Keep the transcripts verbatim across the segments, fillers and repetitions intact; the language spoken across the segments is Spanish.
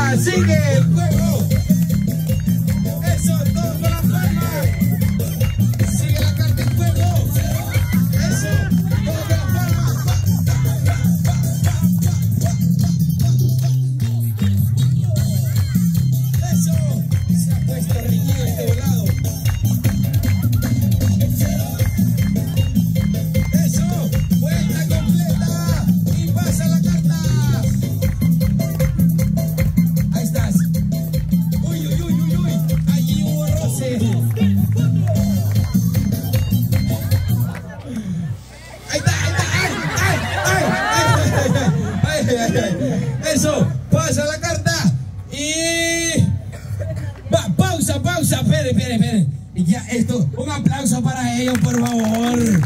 sigue el juego. Eso, todo con las palmas. Sigue la carta en juego. Eso, todo con las palmas. Eso, se ha puesto reñido este volado. Eso, vuelta completa y pasa la carta. Ahí estás. Uy, uy, uy, uy, uy. Allí hubo roce. Ahí está, ahí está. Ay, ay, ay, ay, ay, ay, ay. Eso, pasa la carta y va, pausa, pausa. Espere, espere, espere. Y ya esto, un aplauso para ellos, por favor.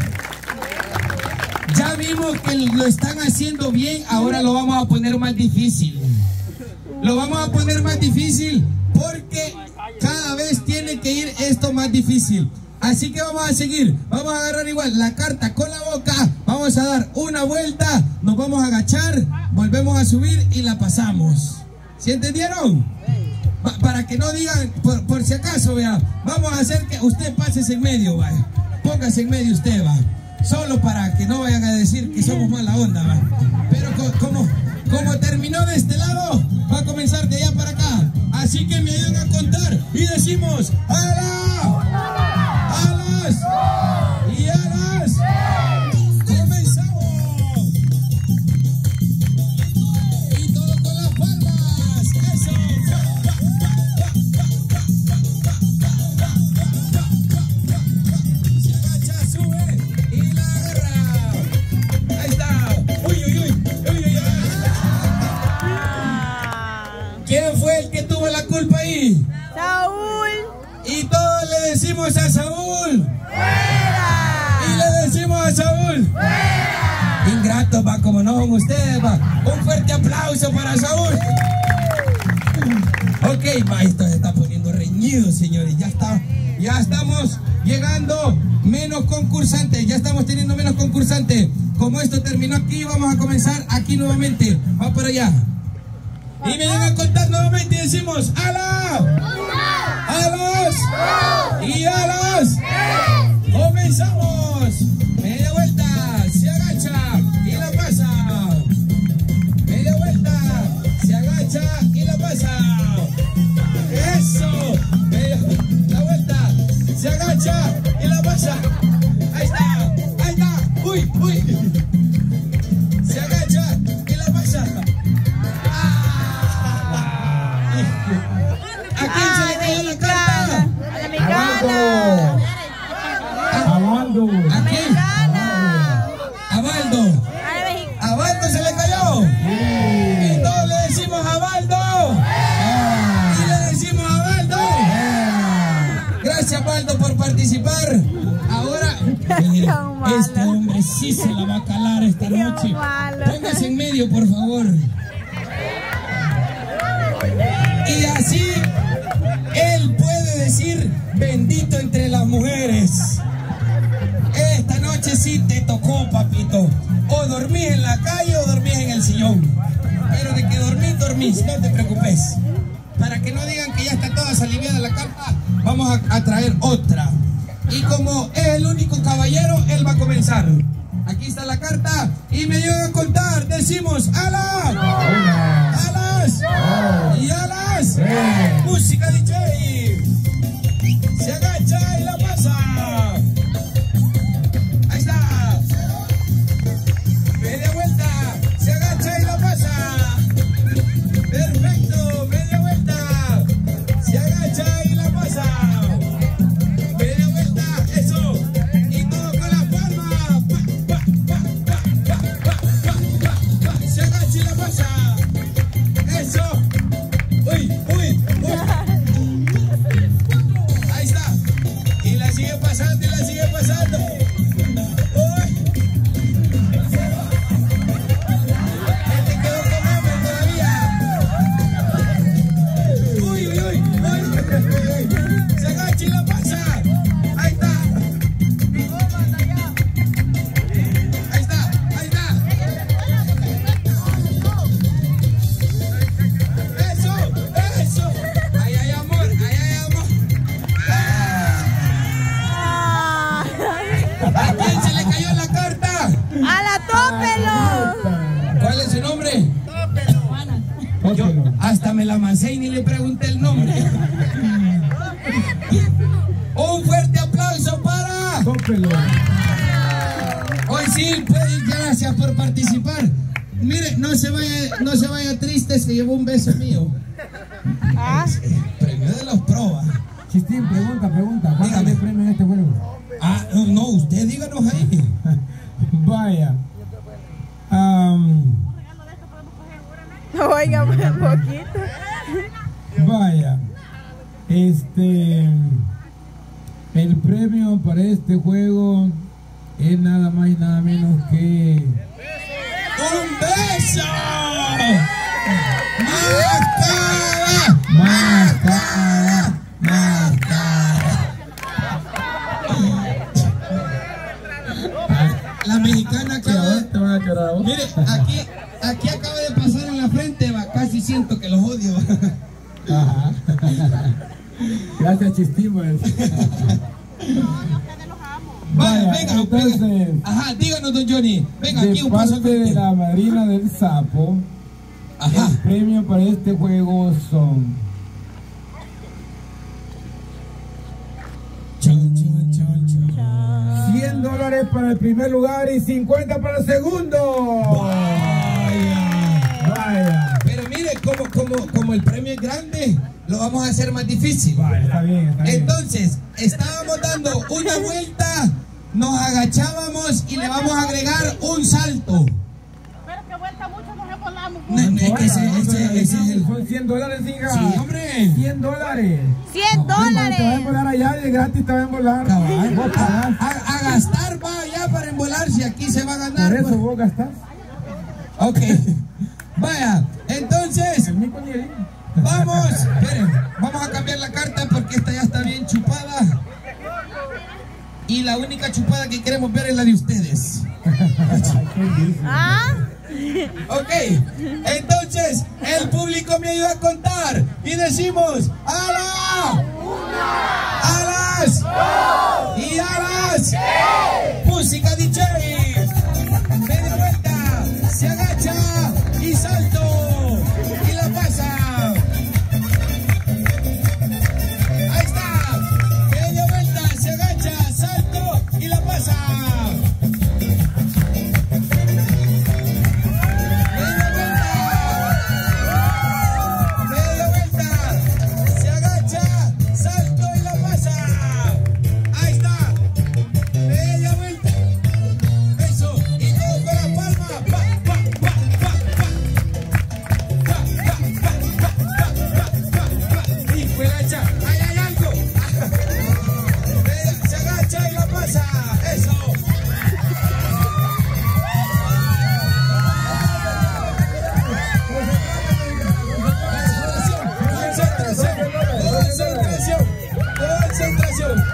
Ya vimos que lo están haciendo bien, ahora lo vamos a poner más difícil. Lo vamos a poner más difícil porque cada vez tiene que ir esto más difícil. Así que vamos a seguir, vamos a agarrar igual la carta con la boca, vamos a dar una vuelta, nos vamos a agachar, volvemos a subir y la pasamos. ¿Sí entendieron? Pa- para que no digan, por, por si acaso, vea, vamos a hacer que usted pase en medio, vaya. Póngase en medio usted, va. Solo para que no vayan a decir que somos mala onda, va. Pero co como, como terminó de este lado, va a comenzar de allá para acá. Así que me ayudan a contar y decimos ¡ala! ¡Alas! ¡Y alas! ¡Comenzamos! Y todo con las palmas. ¡Eso! Se agacha, sube y la agarra. Ahí está. Uy, uy, uy. Uy, uy, uy. ¿Quién fue el que tuvo la culpa ahí? Saúl. Y todos le decimos a Saúl. ¡Fuera! Y le decimos a Saúl. ¡Fuera! Ingratos, va, como no son ustedes, va. Un fuerte aplauso para Saúl. Ok, va, esto se está poniendo reñido, señores. Ya está, ya estamos llegando menos concursantes. Ya estamos teniendo menos concursantes. Como esto terminó aquí, vamos a comenzar aquí nuevamente. Va para allá. Y me llegan a contar nuevamente y decimos ¡ala! ¡Alas! ¡Y alas! ¡Comenzamos! Media vuelta, se agacha y la pasa. Media vuelta, se agacha y la pasa. ¡Eso! Media, la vuelta, se agacha y la pasa. Ahí está, ahí está. ¡Uy, uy! Se agacha y la pasa. ¿A quién se le cayó la carta? A la mexicana. ¿A Baldo? ¿A quién? ¿A Baldo? A la mexicana. ¿A Baldo se le cayó? Y todos le decimos a Baldo. Y le decimos a Baldo. Gracias, Baldo, por participar. Ahora, eh, este hombre sí se la va a calar esta noche. Póngase en medio, por favor. Y así él puede decir bendito entre las mujeres. Esta noche sí te tocó, papito. O dormís en la calle o dormís en el sillón. Pero de que dormís, dormís, no te preocupes. Para que no digan que ya está toda aliviada la carta, vamos a, a traer otra. Y como es el único caballero, él va a comenzar. Aquí está la carta y me llegan a contar. Decimos ¡ala! ¡Alas! ¡Y alas! Música D J. Se agacha y la pasa. Ahí está. Media vuelta. Se agacha y la pasa. Perfecto. Media vuelta. Se agacha y la pasa. Media vuelta. Eso. Y todo con las palmas. Pa, pa, pa, pa, pa, pa, pa, pa. Se agacha y la pasa. Eso. Uy, uy, uy. Ahí está. ¡A la tópelo! ¿Cuál es su nombre? Yo hasta me la mancé y ni le pregunté el nombre. Un fuerte aplauso para Tópelo. Hoy sí, pues, gracias por participar. Mire, no se vaya, no se vaya triste, se llevó un beso mío. ¿Ah? Premio de los probas. Chistín, pregunta, pregunta. ¿Cuánto Dígame. es premio en este juego? Ah, no, no, usted díganos ahí. Vaya. Um, Oiga, un poquito. vaya. Este. El premio para este juego es nada más y nada menos que. ¡Un beso! ¡Más cara! Más cara, ¡Más cara! La mexicana acaba de... te van a quedar vos. Mire, aquí, aquí acaba de pasar en la frente, va, casi siento que los odio. Ajá. Gracias, Chistín. pues. Vaya, Vaya, venga, entonces, venga. Ajá, díganos, don Johnny. Venga, de aquí un paso. parte de la madrina del sapo, Ajá. el premio para este juego son Chon, chon, chon, chon. cien dólares para el primer lugar y cincuenta para el segundo. Vaya. Vaya. Pero mire, como, como, como el premio es grande, lo vamos a hacer más difícil. Vale, está bien, está bien. Entonces, estábamos dando una vuelta, nos agachábamos y le vamos a agregar un salto. Pero que vuelta mucho nos volamos. No, no, es que ese, ese, ese es el... Son cien dólares, hija. Sí, hombre. cien dólares. ¡cien Te va a dólares! envolar allá y de gratis te va a envolar. Cabal. Vos pagás. A, a gastar va ya para embolar, si aquí se va a ganar. Por eso pues. vos gastás. Ok. Vaya, entonces, El mico ni ahí. vamos, esperen, vamos a cambiar la carta porque esta ya está bien chupada. Y la única chupada que queremos ver es la de ustedes. ¿Ah? Ok, entonces el público me ayuda a contar y decimos a la, a las y a las música D J. Media vuelta, se agacha y salto y la pasa. Ahí está, media vuelta, se agacha, salto y la pasa. Media vuelta, se agacha, salto y la pasa. Ahí está, media vuelta. Eso, y todo con la palma. Pa, pa, pa, pa, pa. Pa, pa, pa, pa, pa, pa, pa, pa. Y fue agacha, ahí hay algo. Media, se agacha y la pasa. Eso. Concentración, concentración, concentración.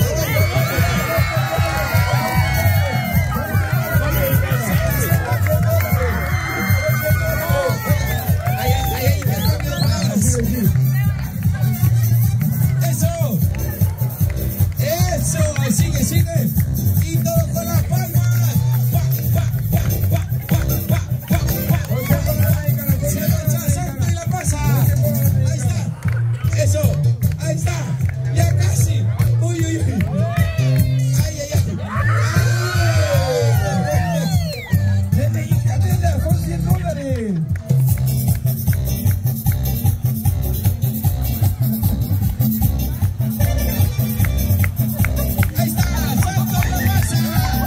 Ahí, ahí, ahí, intercambio de palabras. Eso, eso, sigue, sigue. Y todo con las palmas. Pa, pa, pa, pa, pa, pa, pa, pa. Se agacha, salta y la pasa. Ahí está. Eso, ahí está. Ya casi. Uy, uy, uy. Ay, ay, ay. Nene, hija, nena, son cien dólares. Ahí está, salto y la pasa.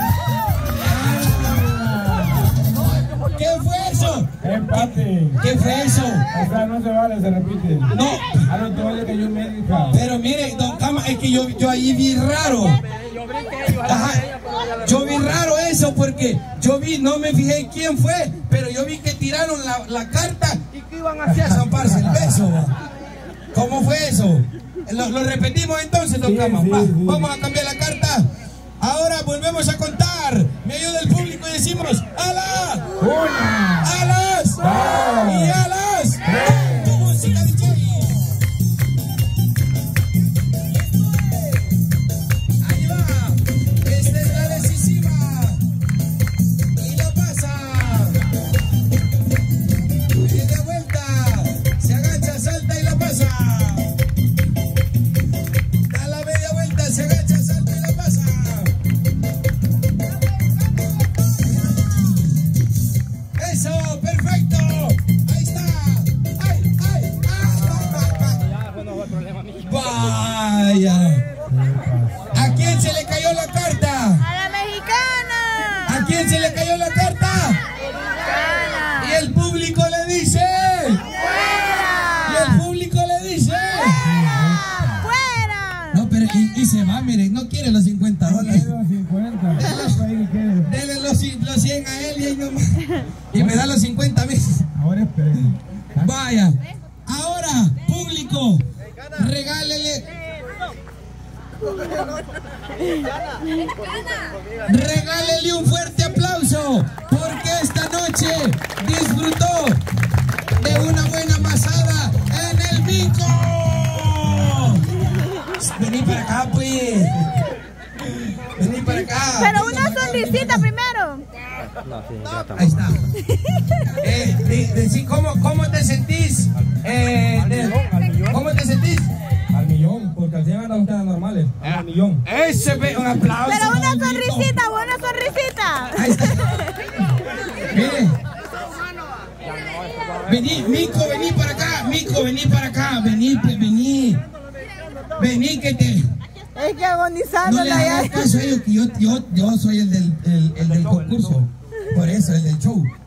¿Qué fue eso? Empate. ¿Qué fue eso? O sea, no se vale, se repite. No. A lo te vale que yo me diga. Pero mire, don Cama, es que yo, yo ahí vi raro. Ajá. Yo vi raro eso porque yo vi, no me fijé quién fue, pero yo vi que tiraron la, la carta y que iban hacia zamparse el beso. ¿Cómo fue eso? Lo, lo repetimos entonces, don Sí, Cama. sí, Va, sí. vamos a cambiar la carta. Ahora volvemos a contar. Me ayuda el público y decimos a la, Una. a las y a las. Tu música D J. Ahí va. Esta es la decisiva. ¿A quién se le cayó la carta? Y el público le dice. Y el público le dice. ¡Fuera! No, pero y, y se va, miren, no quiere los cincuenta dólares. Los cincuenta. Dele los, los cien a él y ahí nomás. Y me da los cincuenta mil. Ahora esperen. Vaya. Ahora, público, regálele. Regálele un fuerte aplauso porque esta noche disfrutó de una buena masada en el Mico. Vení para acá, pues. Vení para acá. Pero una sonrisita primero. Ahí está. Eh, de, de, sí, ¿cómo, ¿Cómo te sentís? Eh, de, ¿Cómo te sentís? Al millón, porque al cien andan ustedes normales. Al millón. Ese ve un aplauso. Pero una bonito. sonrisita, buena sonrisita. Ahí está. Mire. Vení, Mico, vení para acá. Mico, vení para acá. Vení, pues, vení. Vení que te. Es que No agonizándola le ya. hagas caso a ellos, que yo, yo, yo soy el del, el, el del concurso. Por eso, el del show.